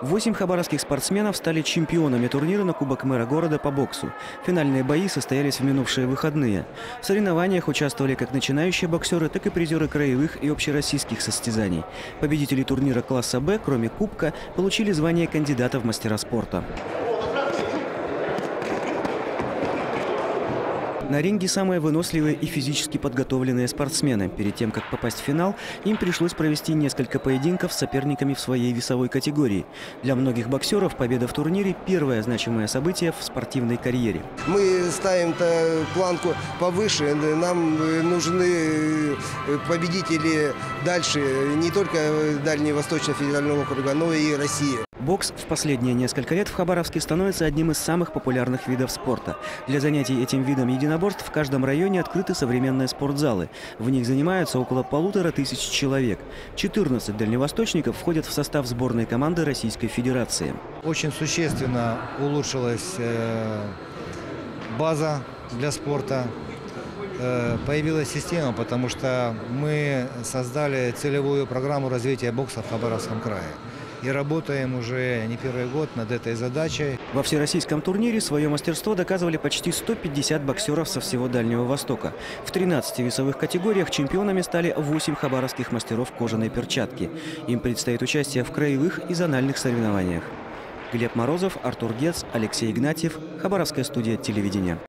8 хабаровских спортсменов стали чемпионами турнира на Кубок мэра города по боксу. Финальные бои состоялись в минувшие выходные. В соревнованиях участвовали как начинающие боксеры, так и призеры краевых и общероссийских состязаний. Победители турнира класса «Б», кроме кубка, получили звание кандидата в мастера спорта. На ринге самые выносливые и физически подготовленные спортсмены. Перед тем, как попасть в финал, им пришлось провести несколько поединков с соперниками в своей весовой категории. Для многих боксеров победа в турнире – первое значимое событие в спортивной карьере. Мы ставим планку повыше. Нам нужны победители дальше, не только Дальневосточного федерального округа, но и России. Бокс в последние несколько лет в Хабаровске становится одним из самых популярных видов спорта. Для занятий этим видом единоборств в каждом районе открыты современные спортзалы. В них занимаются около 1500 человек. 14 дальневосточников входят в состав сборной команды Российской Федерации. Очень существенно улучшилась база для спорта. Появилась система, потому что мы создали целевую программу развития бокса в Хабаровском крае. И работаем уже не первый год над этой задачей. Во всероссийском турнире свое мастерство доказывали почти 150 боксеров со всего Дальнего Востока. В 13 весовых категориях чемпионами стали 8 хабаровских мастеров кожаной перчатки. Им предстоит участие в краевых и зональных соревнованиях. Глеб Морозов, Артур Гец, Алексей Игнатьев. Хабаровская студия телевидения.